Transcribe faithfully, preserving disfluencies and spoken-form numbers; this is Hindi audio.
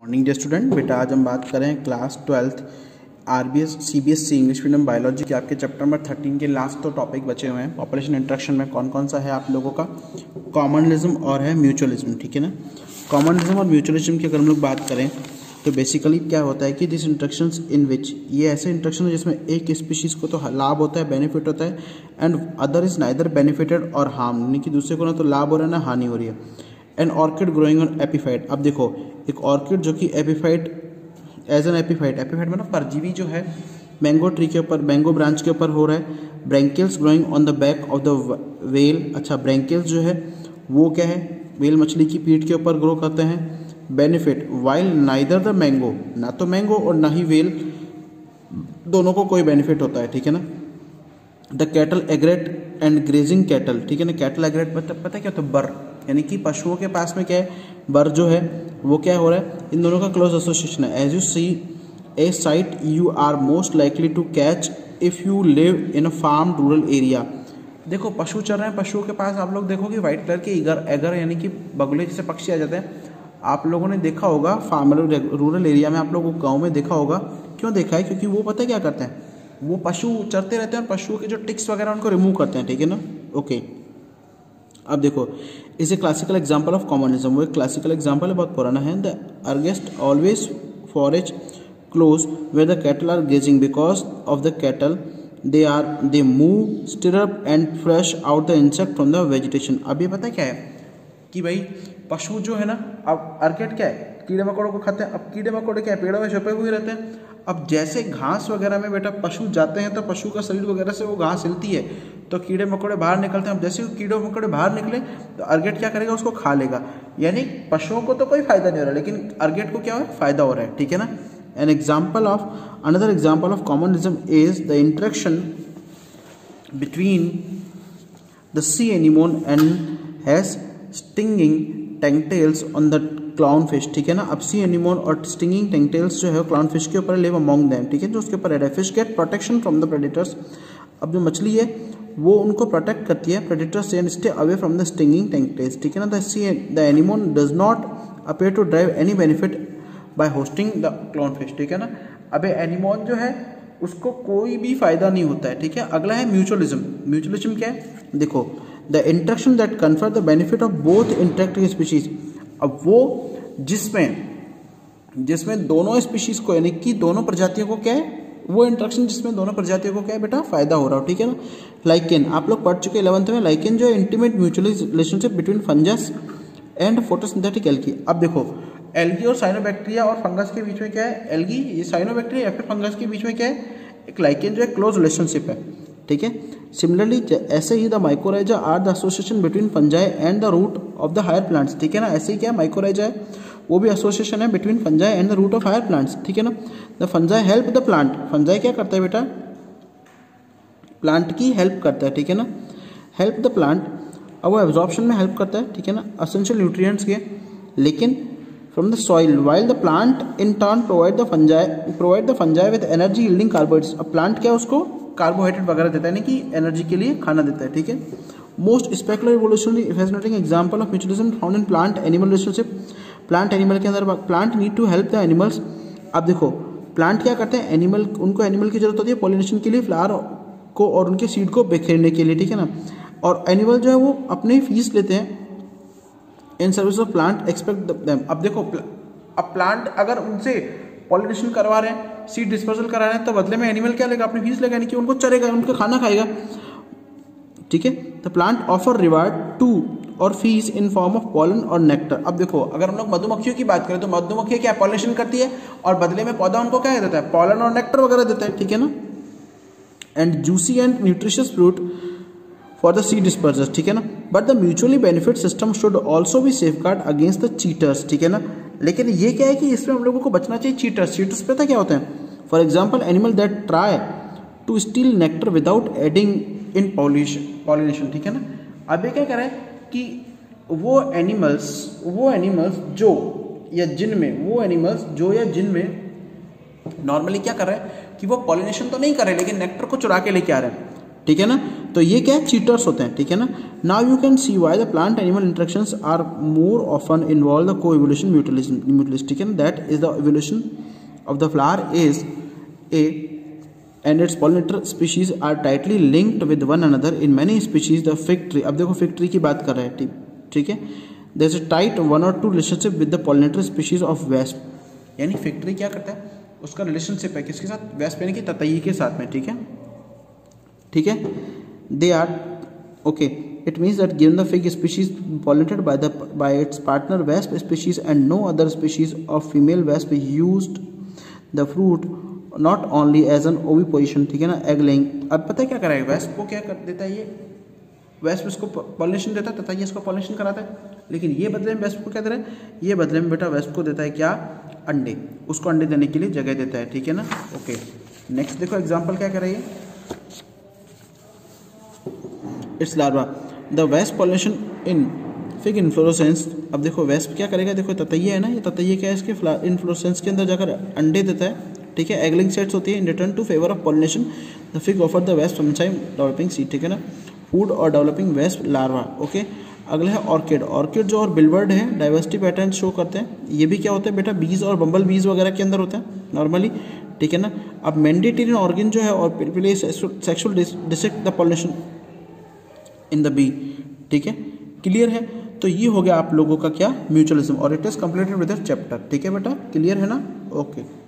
Morning day student. बेटा आज हम बात करें class twelfth RBS CBSE English medium biology के आपके चैप्टर नंबर थर्टीन के लास्ट तो टॉपिक बचे हुए हैं। पॉपुलेशन इंट्रैक्शन में कौन कौन सा है आप लोगों का? कॉमनलिज्म और है म्यूचुअलिज्म, ठीक है ना। कॉमनलिज्म और म्यूचुअलिज्म की अगर हम लोग बात करें तो बेसिकली क्या होता है कि दिस इंट्रैक्शंस इन विच, ये ऐसे इंट्रैक्शन है जिसमें एक स्पीशीज़ को तो लाभ होता है, बेनिफिट होता है, and other is neither benefited और हार्म, यानी कि दूसरे को ना तो लाभ हो रहा है ना हानि हो रही है। An orchid growing on epiphyte, अब देखो एक ऑर्किड जो कि epiphyte as an epiphyte, epiphyte मतलब परजीवी जो है मैंगो ट्री के ऊपर, मैंगो ब्रांच के ऊपर हो रहा है। Barnacles growing on the back of the whale, अच्छा ब्रैंकिल्स जो है वो क्या है, वेल मछली की पीठ के ऊपर ग्रो करते हैं। Benefit while neither the mango, ना तो मैंगो और ना ही वेल दोनों को कोई बेनिफिट होता है, ठीक है ना। The cattle egret and grazing cattle, ठीक है ना। कैटल एग्रेट पता है क्या होता है? बर, यानी कि पशुओं के पास में क्या है, बर जो है वो क्या हो रहा है, इन दोनों का क्लोज एसोसिएशन है। As you see a sight you are most likely to catch if you live in a farm rural area. देखो पशु चल रहे हैं, पशुओं के पास आप लोग देखोगे व्हाइट कलर के ईगर एगर यानी कि बगुले जैसे पक्षी आ जाते हैं। आप लोगों ने देखा होगा फार्म रूरल एरिया में, आप लोगों को गाँव में देखा होगा। क्यों देखा है? क्योंकि वो पता है क्या करते हैं, वो पशु चरते रहते हैं और पशुओं के जो टिक्स वगैरह उनको रिमूव करते हैं, ठीक है ना। ओके अब देखो is a classical example of commensalism, वो एक क्लासिकल एग्जाम्पल है, बहुत पुराना है। द अर्गेस्ट always forage close where the cattle are grazing because of the cattle they are they move stir up and flush out the insect from the vegetation. अब ये पता क्या है कि भाई पशु जो है ना, अब अर्केट क्या है, कीड़े मकोड़ों को खाते हैं। अब कीड़े मकोड़े क्या है, पेड़ों में छुपे हुए रहते हैं। अब जैसे घास वगैरह में बेटा पशु जाते हैं तो पशु का शरीर वगैरह से वो घास हिलती है तो कीड़े मकोड़े बाहर निकलते हैं। अब जैसे वो कीड़े मकोड़े बाहर निकले तो अर्गेट क्या करेगा, उसको खा लेगा। यानी पशुओं को तो कोई फायदा नहीं हो रहा, लेकिन अर्गेट को क्या है, फायदा हो रहा है, ठीक है ना। An example of another example of commensalism is the interaction between the sea anemone and has stinging tentacles on the clownfish, ठीक है ना। अब सी एनिमोन और स्टिंगिंग टैंकटेल्स जो है क्लाउन फिश के ऊपर लिव अमॉन्ग देम, ठीक है, जो उसके ऊपर रहता है। Fish get protection from the predators, अब जो मछली है वो उनको प्रोटेक्ट करती है प्रेडेटर्स से and stay away from the stinging tentacles, ठीक है ना। The sea the anemone does not appear to drive any benefit by hosting the clownfish, ठीक है ना। अब एनिमोन जो है उसको कोई भी फायदा नहीं होता है, ठीक है। अगला है म्यूचुअलिज्म। म्यूचुअलिज्म क्या है? देखो the interaction that confer the benefit of both interacting species, अब वो जिसमें जिसमें दोनों स्पीशीज को यानी कि दोनों प्रजातियों को क्या है, वो इंटरेक्शन जिसमें दोनों प्रजातियों को क्या है बेटा, फायदा हो रहा हो, ठीक है ना। लाइकेन आप लोग पढ़ चुके इलेवंथ में, लाइकेन जो है intimate mutual relationship between fungus and photosynthetic algae. अब देखो एल्गी और साइनोबैक्टीरिया और फंगस के बीच में क्या है, एल्गी ये साइनोबैक्टीरिया या फिर फंगस के बीच में क्या है, एक लाइकेन जो है क्लोज रिलेशनशिप है, ठीक है। सिमिलरली ऐसे ही the mycorrhiza are the association between fungi and the root of the higher plants, ठीक है ना। ऐसे ही क्या माइकोराइजा है, वो भी एसोसिएशन है between fungi and the root of higher plants, ठीक है ना। The fungi help the plant, fungi क्या करता है बेटा, प्लांट की हेल्प करता है, ठीक है ना। हेल्प द प्लांट, अब वो एब्जॉर्प्शन में हेल्प करता है, ठीक है ना, एसेंशियल न्यूट्रिएंट्स के, लेकिन from the soil, while the plant in turn provide the fungi provide the fungi with energy yielding carbohydrates. अब प्लांट क्या उसको कार्बोहाइड्रेट वगैरह देता है, यानी कि एनर्जी के लिए खाना देता है, ठीक है। Most spectacular evolutionary fascinating example of mutualism found in plant animal relationship. Plant animal के अंदर plant need to help the animals. अब देखो प्लांट क्या करते हैं, एनिमल उनको एनिमल की जरूरत होती है पॉलिनेशन के लिए, फ्लावर को और उनके सीड को बिखेरने के लिए, ठीक है ना। और एनिमल जो है वो अपने फीस लेते हैं in service of plant expect them. अब देखो अब प्लांट अगर उनसे पॉलिनेशन करवा रहे हैं, सीड डिस्पर्सल करा रहे हैं, तो बदले में एनिमल क्या लेगा, अपनी फीस लेगा, यानी कि उनको चरेगा, उनका खाना खाएगा, ठीक है। The plant offer reward to और fees in form of pollen और नेक्टर। अब देखो अगर हम लोग मधुमक्खियों की बात करें तो मधुमक्खी क्या पॉलिनेशन करती है और बदले में पौधा उनको क्या देता है, पॉलन और नेक्टर वगैरह देता है, ठीक है ना। And juicy and nutritious fruit for the seed dispersers, ठीक है ना। But the mutually benefit system should also be safeguard against the cheaters, ठीक है ना। लेकिन ये क्या है कि इसमें हम लोगों को बचना चाहिए चीटर्स। चीटर्स पता क्या होते हैं? For example animal that try to steal nectar without aiding in pollination, ठीक है ना। अब ये क्या कर रहा है कि वो एनिमल्स वो एनिमल्स जो या जिनमें वो एनिमल्स जो या जिनमें नॉर्मली क्या कर रहे हैं कि वो पॉलिनेशन तो नहीं कर रहे लेकिन नेक्टर को चुरा के लेके आ रहे हैं, ठीक है ना। तो ये क्या है, चीटर्स होते हैं, ठीक है ना। Now you can see why the plant animal interactions are more often involve the coevolution mutualistic, and that is the evolution of the flower is a and its pollinator species are tightly linked with one another in many species. The fig tree, अब देखो फिग ट्री की बात कर रहे हैं, ठीक है, there is a tight one और to relationship with the pollinator species of wasp, यानी फिग ट्री क्या करता है, उसका रिलेशनशिप है किसके साथ, वेस्प यानी कि ततैया के साथ में, ठीक है, ठीक है। They are okay, it means that given the fig species pollinated by the by its partner wasp species and no other species of female wasp used the fruit not only as an oviposition, ठीक है ना, एग लेइंग। अब पता है क्या करेगा, वेस्प को क्या कर देता है, ये वेस्प इसको पॉलिनेशन देता है तथा ये इसको पॉलिनेशन कराता है, लेकिन ये बदले में वेस्प को क्या दे रहा है, ये बदले में बेटा वेस्प को देता है क्या, अंडे, उसको अंडे देने के लिए जगह देता है, ठीक है ना। ओके, नेक्स्ट देखो एग्जांपल क्या कर रही है, its larva the wasp pollination in fig inflorescence. अब देखो वेस्प क्या करेगा, देखो ततैया है ना, ये ततैया क्या है, इसके इन्फ्लोरेसेंस के अंदर जाकर अंडे देता है, ठीक है, एगलिंग सेट्स होती है। In return to favour of pollination the fig offer the wasp sometime developing seed, ठीक है ना, फूड और डेवलपिंग वेस्प लार्वा। ओके, अगला है ऑर्किड। ऑर्किड जो और बिलवर्ड है डाइवर्सिटी पैटर्न शो करते हैं, ये भी क्या होते हैं बेटा, बीज और बम्बल बीज वगैरह के अंदर होते हैं नॉर्मली, ठीक है ना। अब मैंडेटरी ऑर्गन जो है और play sexual dissect the pollination in the bee, ठीक है, क्लियर है। तो ये हो गया आप लोगों का क्या, म्यूचुअलिज्म, और it is completed with chapter, ठीक है बेटा, क्लियर है ना। ओके।